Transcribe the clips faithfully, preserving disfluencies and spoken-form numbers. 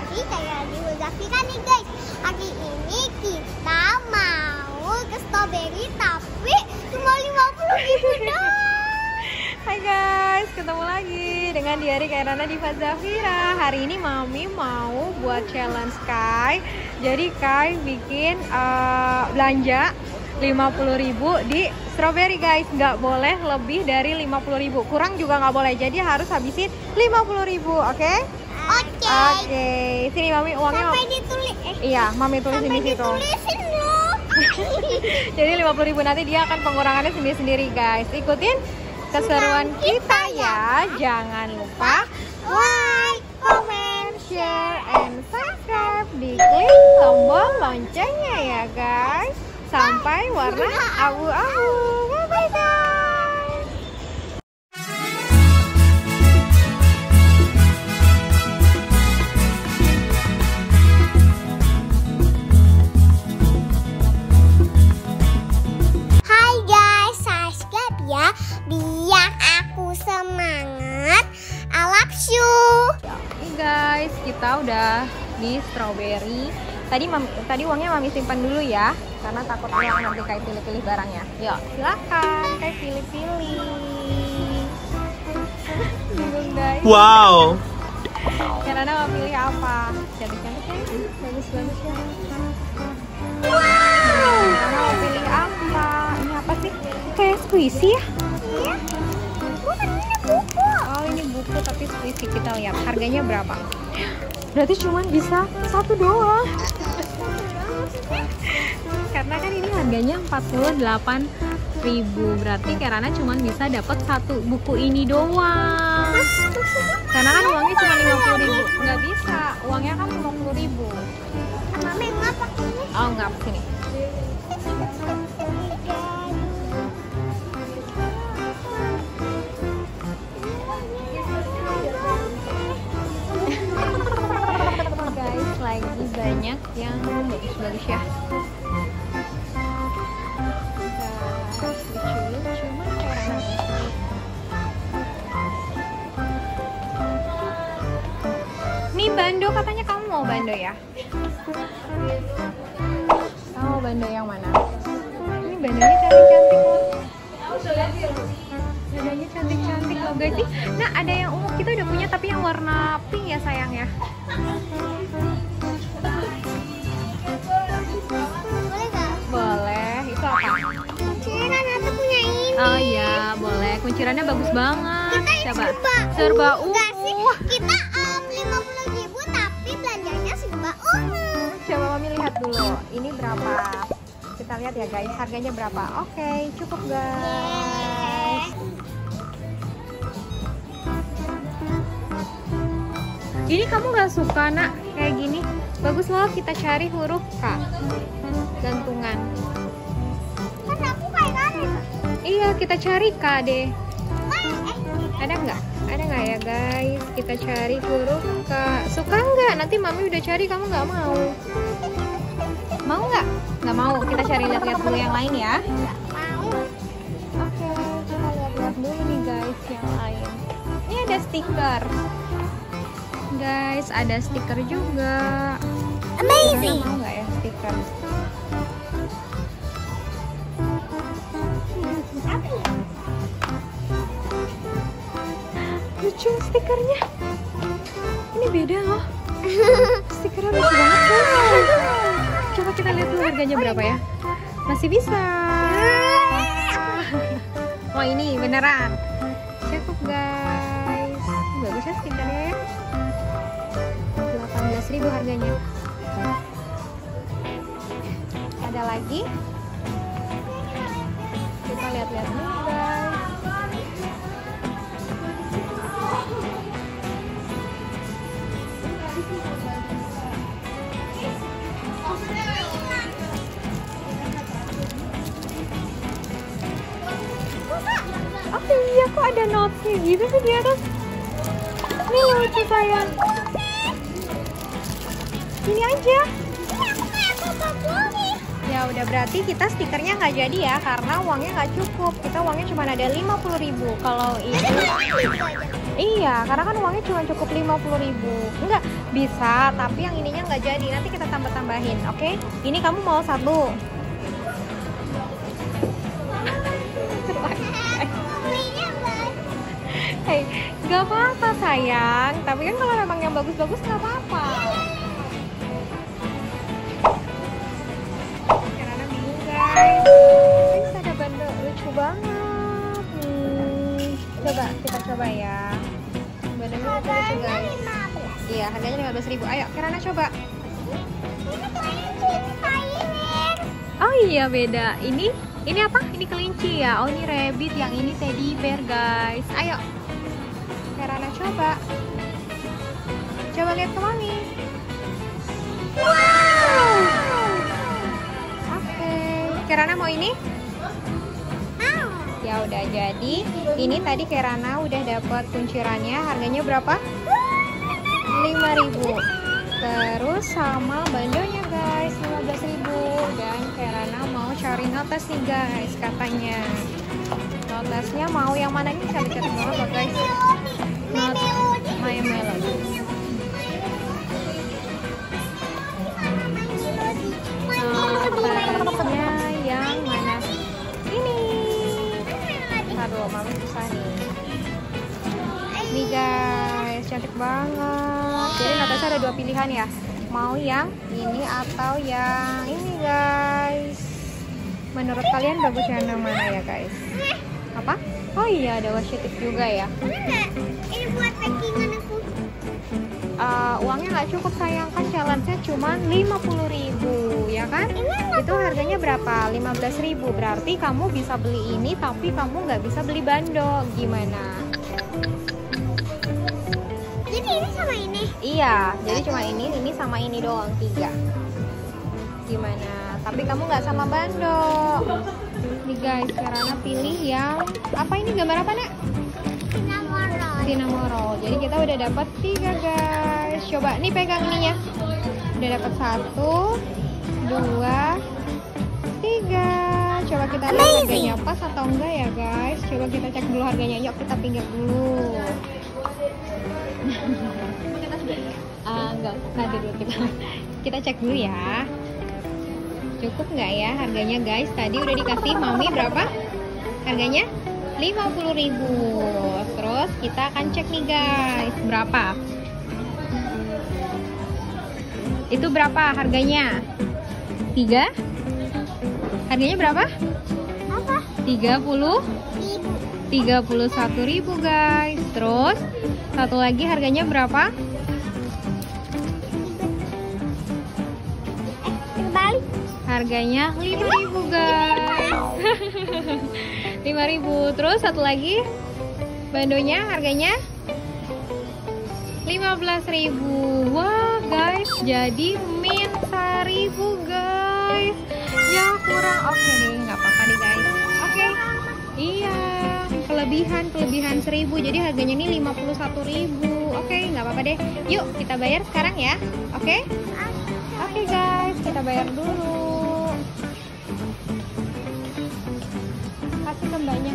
lagi kayak di Zafira nih guys. Hari ini kita mau ke strawberry tapi cuma lima puluh ribu doang. Hai guys, ketemu lagi dengan Diari Kairana di Zafira. Hari ini Mami mau buat challenge Kai. Jadi Kai bikin uh, belanja lima puluh ribu di strawberry guys. Nggak boleh lebih dari lima puluh ribu, kurang juga nggak boleh. Jadi harus habisin lima puluh ribu, oke? Okay? Oke. Okay. Oke, okay. Sini Mami uangnya. Sampai ditulis. Eh, iya, Mami tulis di situ. Ditulisin loh. Jadi lima puluh ribu nanti dia akan pengurangannya sendiri-sendiri guys. Ikutin keseruan kita ya. Jangan lupa like, comment, share, and subscribe. Diklik tombol loncengnya ya guys. Sampai warna abu-abu. Bye-bye guys. Hai guys, subscribe ya biar aku semangat. I love you. Nih guys, kita udah di strawberry. Tadi mami, tadi uangnya Mami simpan dulu ya, karena takut uang nanti kayak pilih-pilih barangnya. Yuk, silakan kayak pilih-pilih. Bingung guys. Wow. Karena mau pilih apa? Cantik-cantik ya? Bagus-bagus ya. Wow. Karena mau pilih apa? Ini apa sih? Kayak squishy ya? Iya. Bukan, ini buku. Oh, ini buku tapi squishy. Kita lihat harganya berapa. Berarti cuma bisa satu doang. Karena kan ini harganya empat puluh delapan ribu. Berarti Karana cuma bisa dapat satu buku ini doang. Karena kan uangnya cuma lima puluh ribu. Nggak bisa, uangnya kan lima puluh ribu. Mami ngapa ini? Oh, nggak sini. Guys, lagi banyak yang bagus-bagus ya. Guys, lucu-lucu mana? Nih bando, katanya kamu mau bando ya? Kamu mau bando yang mana? Ini bandonya cantik-cantik loh. Bandonya cantik-cantik loh guys. Nih, nah ada yang ungu, kita udah punya tapi yang warna pink ya sayang ya. Boleh nggak? Boleh, itu apa? Kunciran atau punya ini? Oh iya, boleh. Kuncirannya bagus banget. Kita Coba. serba Serba ungu nggak sih? ungu. Kita um, lima puluh ribu tapi belanjanya serba ungu. Coba Mami lihat dulu. Ini berapa? Kita lihat ya guys, harganya berapa? Oke, cukup guys. Ini kamu gak suka nak kayak gini? Bagus loh, kita cari huruf K. Gantungan. Kan aku kayak gini. Iya, kita cari K deh. Eh, Ada nggak? Ada nggak ya guys? Kita cari huruf K. Suka nggak? Nanti Mami udah cari, kamu nggak mau? Mau nggak? Nggak mau. Kita cari lihat-lihat dulu yang lain ya. mau. Oke, kita lihat-lihat dulu nih guys yang lain. Ini ada stiker. Guys, ada stiker juga. Amazing. Mau nggak ya stiker? Lucu stikernya. Ini beda loh. Stikernya lucu banget guys. Coba kita lihat dulu harganya berapa ya. Masih bisa. Oh ini beneran. Cukup guys. Bagus ya stikernya ya. delapan belas ribu harganya. Ada lagi. Kita lihat-lihat dulu guys. Oh iya, kok ada notesnya gitu sih di atas. Ini lucu sayang. Ini aja. Ya udah, berarti kita stikernya nggak jadi ya, karena uangnya nggak cukup. Kita uangnya cuma ada lima puluh ribu. Kalau ini Iya, karena kan uangnya cuma cukup lima puluh ribu. Enggak, bisa, tapi yang ininya nggak jadi. Nanti kita tambah-tambahin, oke? Ini kamu mau satu. Hei, nggak apa-apa sayang. Tapi kan kalau memang yang bagus-bagus nggak apa-apa. Karena bingung guys. Guys, ada bando lucu banget. Hmm, coba kita coba ya. Bandonya lucu lucu guys. Iya, harganya lima belas ribu. Ayo, Kirana coba. Oh iya beda. Ini ini apa? Ini kelinci ya. Oh ini rabbit, yang ini teddy bear guys. Ayo, Kirana coba. Coba lihat ke mami. Wow. Oke, okay. Kirana mau ini? Ya udah, jadi ini tadi Kirana udah dapat kuncirannya. Harganya berapa? lima ribu. Terus sama bandonya guys lima belas ribu. Dan Kirana mau cari notes nih guys katanya. Notesnya mau yang mana nih? Bisa dicatat banget loh guys. Not My Melody. Notesnya yang mana? Ini. Aduh, mami susah nih. Nih guys, cantik banget. Jadi notesnya ada dua pilihan ya. Mau yang ini atau yang ini guys. Menurut kalian bagus yang mana ya guys? Apa? Oh iya, ada washi tape juga ya. Ini buat packingan aku. Uh, uangnya nggak cukup sayang, kan challenge-nya cuma lima puluh ribu ya kan? Itu harganya berapa? lima belas ribu. Berarti kamu bisa beli ini tapi kamu nggak bisa beli bando. Gimana? Jadi ini sama ini? Iya, jadi cuma ini, ini sama ini doang, tiga. Gimana? Tapi kamu nggak sama bando. Nih guys, Kirana pilih yang apa ini, gambar apa nak? Cinnamoroll. Cinnamoroll. Jadi kita udah dapat tiga guys. Coba nih pegang ininya. Udah dapat satu, dua, tiga. Coba kita lihat harganya pas atau enggak ya guys. Coba kita cek dulu harganya. Yuk kita pinggir dulu. uh, enggak, nanti dulu kita kita cek dulu ya. Cukup nggak ya harganya guys? Tadi udah dikasih mami berapa? Harganya lima puluh ribu. Terus kita akan cek nih guys, berapa? Itu berapa harganya? tiga? Harganya berapa? Apa? tiga puluh? tiga puluh satu ribu guys. Terus satu lagi harganya berapa? Kembali. Harganya lima ribu guys. lima ribu. Terus satu lagi bandonya harganya lima belas ribu. Wah guys, jadi min seribu guys. Ya kurang. Oke nih, nggak apa-apa nih guys. Oke. Iya, kelebihan kelebihan seribu. Jadi harganya ini lima puluh satu ribu. Oke, nggak apa-apa deh. Yuk kita bayar sekarang ya. Oke? Oke guys, kita bayar dulu. Kasih ke mbaknya.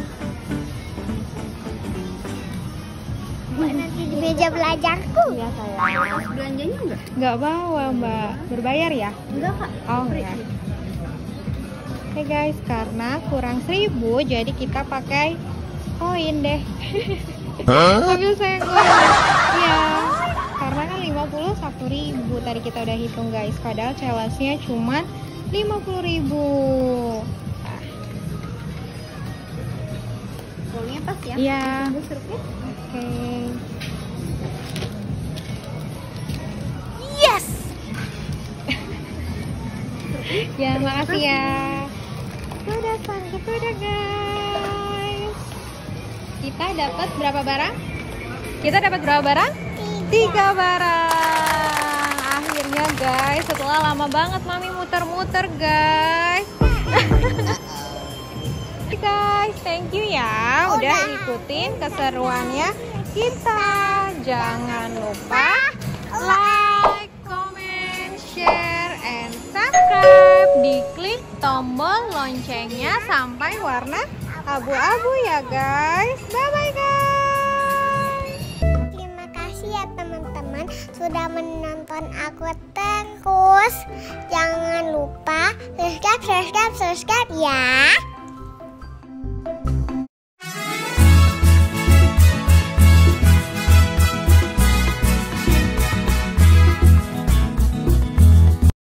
Mbak nanti di meja belajarku. Iya sayang. Belanjanya enggak? Nggak bawa mbak. Berbayar ya? Enggak kak. Oh enggak. Oke guys, karena kurang seribu, jadi kita pakai koin deh. Ambil saya koin. Iya. Karena kan lima puluh satu ribu tadi kita udah hitung guys. Padahal challenge-nya cuma lima puluh ribu. Uangnya pas ya? Iya. Tunggu surupnya. Oke. Yes. Ya, makasih ya. Udah sanggup udah guys. Kita dapat berapa barang? Kita dapat berapa barang? Tiga barang. Akhirnya guys, setelah lama banget mami muter-muter guys. Guys, thank you ya udah ikutin keseruannya kita. Jangan lupa like, comment, share, and subscribe. Diklik tombol loncengnya sampai warna abu-abu ya guys. Bye bye guys. teman-teman sudah menonton aku terus. Jangan lupa subscribe, subscribe, subscribe ya.